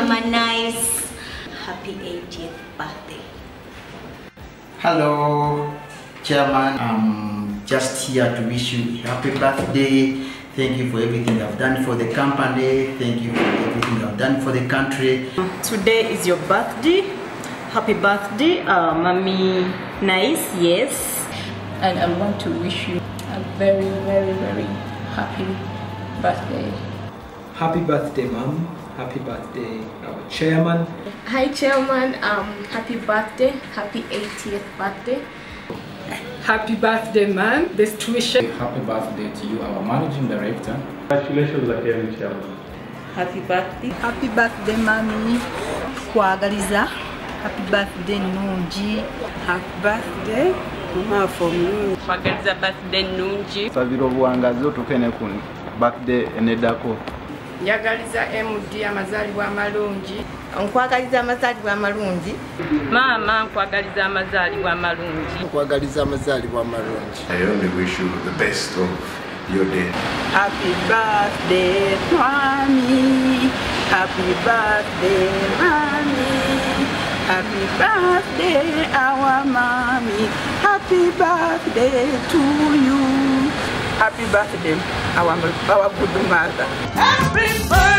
Mama Nice. Happy 80th birthday. Hello, Chairman. I'm just here to wish you a happy birthday. Thank you for everything you've done for the company. Thank you for everything you've done for the country. Today is your birthday. Happy birthday, Mommy Nice. Yes. And I want to wish you a very, very, very happy birthday. Happy birthday, Mom. Happy birthday, our chairman. Hi, Chairman. Happy birthday. Happy 80th birthday. Happy birthday, man. Best wishes. Happy birthday to you, our managing director. Congratulations again, Chairman. Happy birthday. Happy birthday, Mommy. Kwagaliza. Happy birthday, Nunji. Happy birthday, Mama for me. Kwagaliza birthday Nunji. Sabiro buwangazi otukene ku birthday enedako. Njagaliza MD amazaalibwa amalungi. Nkwagaliza amazaalibwa amalungi. Mama nkwagaliza amazaalibwa amalungi. Nkwagaliza amazaalibwa amalungi. I only wish you the best of your day. Happy birthday, Mommy. Happy birthday, Mommy. Happy birthday, our Mommy. Happy birthday to you. Happy birthday, our good mother. Happy birthday.